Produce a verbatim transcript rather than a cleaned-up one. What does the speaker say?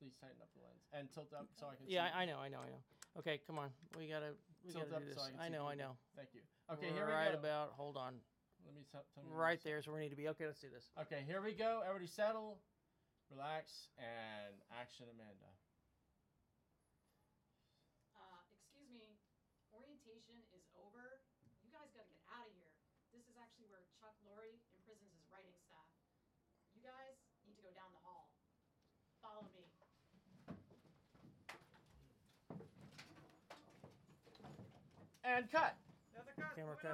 please tighten up the lens and tilt up so I can. Yeah, see. I know, I know, I know. Okay, come on. We gotta, we Tilt gotta up do this. so I can I see know, I people. know. Thank you. Okay, here right we go. about. Hold on. Let me tell, tell me Right there is where we need to be. Okay, let's do this. Okay, here we go. Everybody settle, relax, and action, Amanda. Uh, excuse me, orientation is over. You guys got to get out of here. This is actually where Chuck Lorre imprisons his writing staff. You guys need to go down the hall. Follow me. And cut. Another cut. Camera Moving cut.